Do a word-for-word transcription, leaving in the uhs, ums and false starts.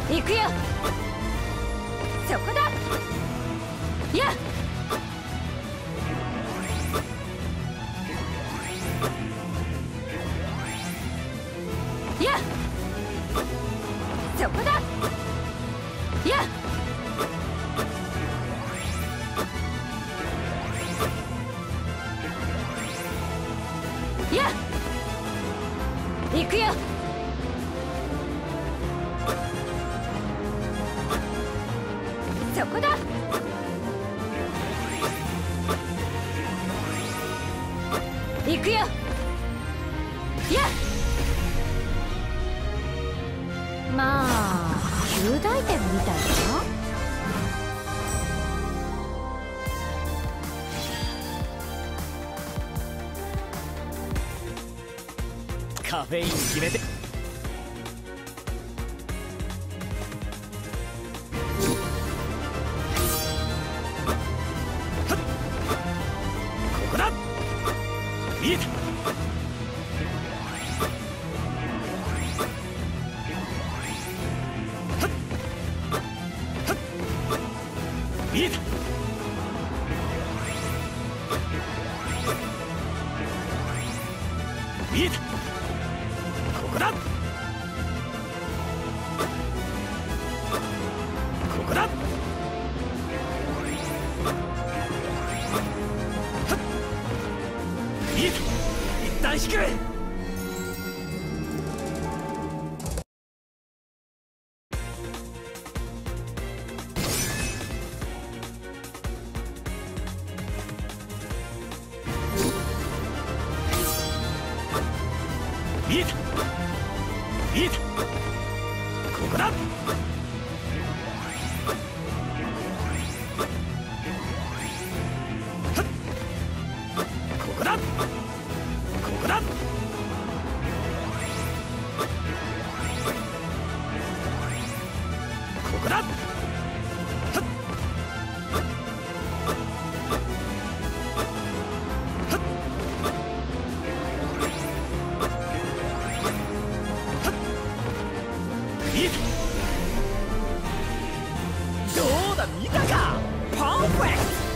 行くよ。そこだ。やっやっそこだ。やっやっ行くよ。そこだ。行くよ。やっまあ旧大点みたいだな。 カフェイン決めて。ここだ。見えた。見えた。見えた。ここだ。ここだ。見えた。一旦引く。見えた。見えた。ここだ。ここだ。ここだ。ここだ。見えた。どうだ、見たか。パーフェクト。